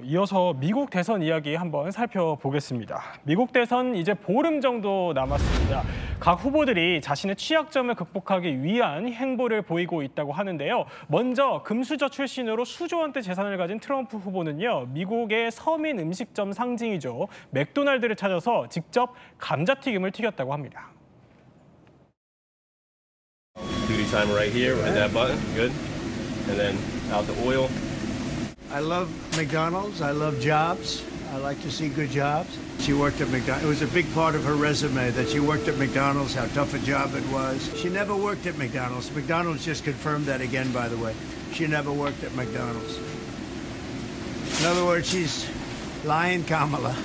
이어서 미국 대선 이야기 한번 살펴보겠습니다. 미국 대선 이제 보름 정도 남았습니다. 각 후보들이 자신의 취약점을 극복하기 위한 행보를 보이고 있다고 하는데요. 먼저 금수저 출신으로 수조 원대 재산을 가진 트럼프 후보는요. 미국의 서민 음식점 상징이죠. 맥도날드를 찾아서 직접 감자튀김을 튀겼다고 합니다. Duty timer right here, right that button, good. And then out the oil. I love McDonald's. I love jobs. I like to see good jobs. She worked at McDonald's. It was a big part of her resume that she worked at McDonald's, how tough a job it was. She never worked at McDonald's. McDonald's just confirmed that again, by the way. She never worked at McDonald's. In other words, she's lying Kamala.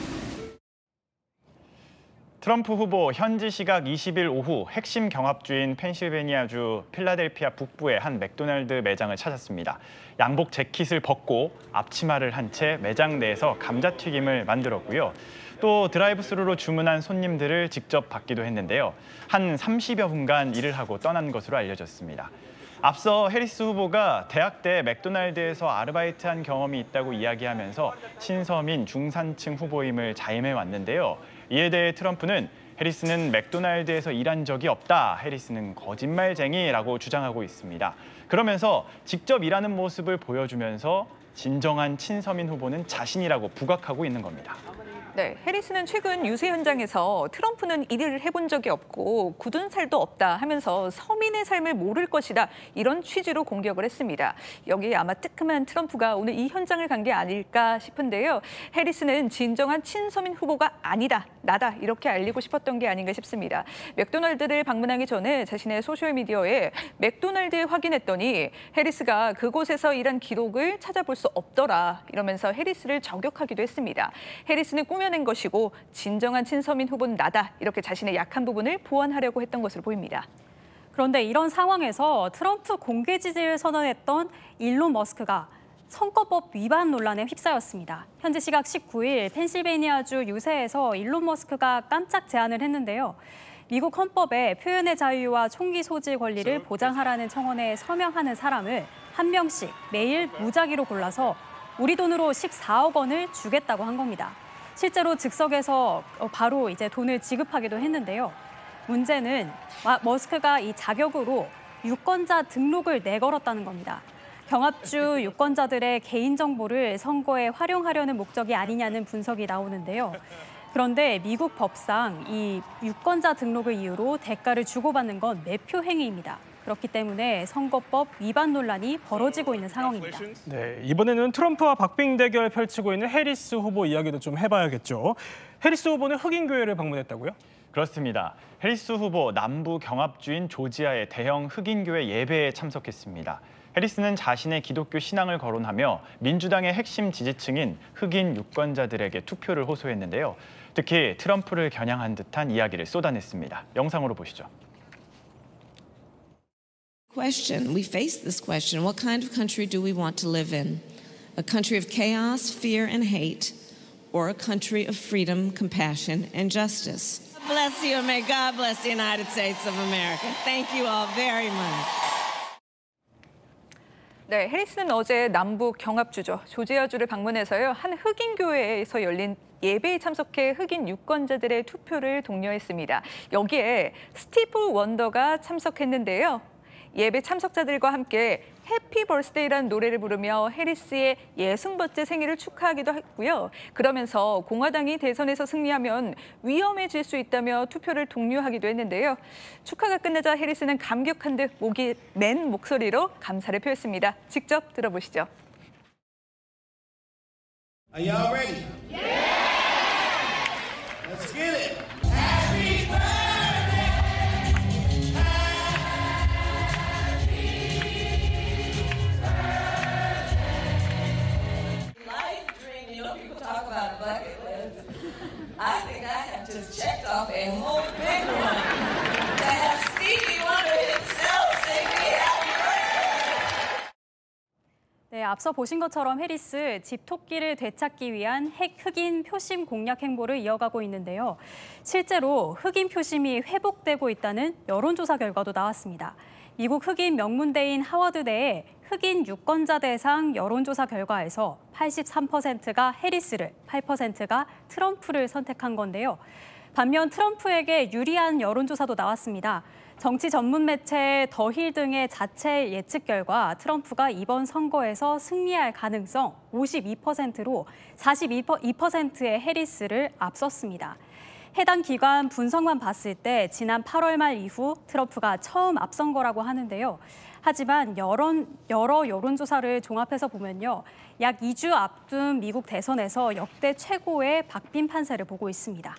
트럼프 후보 현지 시각 20일 오후 핵심 경합주인 펜실베니아주 필라델피아 북부의 한 맥도날드 매장을 찾았습니다. 양복 재킷을 벗고 앞치마를 한 채 매장 내에서 감자튀김을 만들었고요. 또 드라이브스루로 주문한 손님들을 직접 받기도 했는데요. 한 30여 분간 일을 하고 떠난 것으로 알려졌습니다. 앞서 해리스 후보가 대학 때 맥도날드에서 아르바이트한 경험이 있다고 이야기하면서 친서민 중산층 후보임을 자임해 왔는데요. 이에 대해 트럼프는 해리스는 맥도날드에서 일한 적이 없다. 해리스는 거짓말쟁이라고 주장하고 있습니다. 그러면서 직접 일하는 모습을 보여주면서 진정한 친서민 후보는 자신이라고 부각하고 있는 겁니다. 네, 해리스는 최근 유세 현장에서 트럼프는 일을 해본 적이 없고 굳은 살도 없다 하면서 서민의 삶을 모를 것이다 이런 취지로 공격을 했습니다. 여기에 아마 뜨끔한 트럼프가 오늘 이 현장을 간 게 아닐까 싶은데요. 해리스는 진정한 친서민 후보가 아니다, 나다 이렇게 알리고 싶었던 게 아닌가 싶습니다. 맥도날드를 방문하기 전에 자신의 소셜미디어에 맥도날드에 확인했더니 해리스가 그곳에서 일한 기록을 찾아볼 수 없더라 이러면서 해리스를 저격하기도 했습니다. 해리스는 꾸며낸 것이고 진정한 친서민 후보는 나다 이렇게 자신의 약한 부분을 보완하려고 했던 것으로 보입니다. 그런데 이런 상황에서 트럼프 공개 지지를 선언했던 일론 머스크가 선거법 위반 논란에 휩싸였습니다. 현지 시각 19일 펜실베니아주 유세에서 일론 머스크가 깜짝 제안을 했는데요. 미국 헌법에 표현의 자유와 총기 소지 권리를 보장하라는 청원에 서명하는 사람을 한 명씩 매일 무작위로 골라서 우리 돈으로 14억 원을 주겠다고 한 겁니다. 실제로 즉석에서 바로 이제 돈을 지급하기도 했는데요. 문제는 머스크가 이 자격으로 유권자 등록을 내걸었다는 겁니다. 경합주 유권자들의 개인정보를 선거에 활용하려는 목적이 아니냐는 분석이 나오는데요. 그런데 미국 법상 이 유권자 등록을 이유로 대가를 주고받는 건 매표 행위입니다. 그렇기 때문에 선거법 위반 논란이 벌어지고 있는 상황입니다. 네, 이번에는 트럼프와 박빙 대결 펼치고 있는 해리스 후보 이야기도 좀 해봐야겠죠. 해리스 후보는 흑인 교회를 방문했다고요? 그렇습니다. 해리스 후보 남부 경합주인 조지아의 대형 흑인 교회 예배에 참석했습니다. 해리스는 자신의 기독교 신앙을 거론하며 민주당의 핵심 지지층인 흑인 유권자들에게 투표를 호소했는데요. 특히 트럼프를 겨냥한 듯한 이야기를 쏟아냈습니다. 영상으로 보시죠. We face this question. What kind of country do we want to live in? A country of chaos, fear, and hate, or a country of freedom, compassion, and justice? Bless you, and may God bless the United States of America. Thank you all very much. 네, 해리스는 어제 남부 경합주죠. 조지아주를 방문해서요. 한 흑인 교회에서 열린 예배에 참석해 흑인 유권자들의 투표를 독려했습니다. 여기에 스티브 원더가 참석했는데요. 예배 참석자들과 함께 해피 벌스데이라는 노래를 부르며 해리스의 60번째 생일을 축하하기도 했고요. 그러면서 공화당이 대선에서 승리하면 위험해질 수 있다며 투표를 독려하기도 했는데요. 축하가 끝나자 해리스는 감격한 듯 목이 맨 목소리로 감사를 표했습니다. 직접 들어보시죠. Are y'all ready? Yeah! Let's get it! Happy birthday! I think I have just checked off a whole big one to have Stevie Wonder himself sing me happy birthday. 네, 앞서 보신 것처럼 해리스 집토끼를 되찾기 위한 흑인 표심 공략 행보를 이어가고 있는데요. 실제로 흑인 표심이 회복되고 있다는 여론조사 결과도 나왔습니다. 미국 흑인 명문대인 하워드대의 흑인 유권자 대상 여론조사 결과에서 83%가 해리스를, 8%가 트럼프를 선택한 건데요. 반면 트럼프에게 유리한 여론조사도 나왔습니다. 정치 전문 매체 더힐 등의 자체 예측 결과 트럼프가 이번 선거에서 승리할 가능성 52%로 42%의 해리스를 앞섰습니다. 해당 기관 분석만 봤을 때 지난 8월 말 이후 트럼프가 처음 앞선 거라고 하는데요. 하지만 여러 여론조사를 종합해서 보면요. 약 2주 앞둔 미국 대선에서 역대 최고의 박빙 판세를 보고 있습니다.